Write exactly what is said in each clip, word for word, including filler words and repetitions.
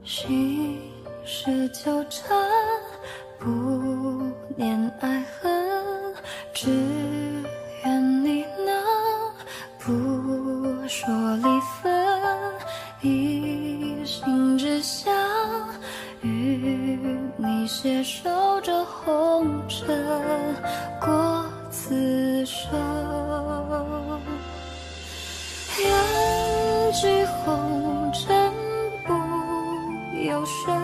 心事纠缠，不念爱恨，只愿你能不说离分。一心只想与你携手这红尘过此生。缘聚红尘不由身，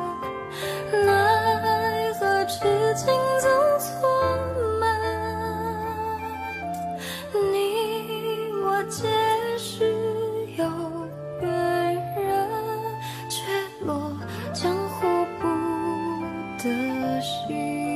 奈何痴情总错门。你我皆是有缘人，却落江湖不得心。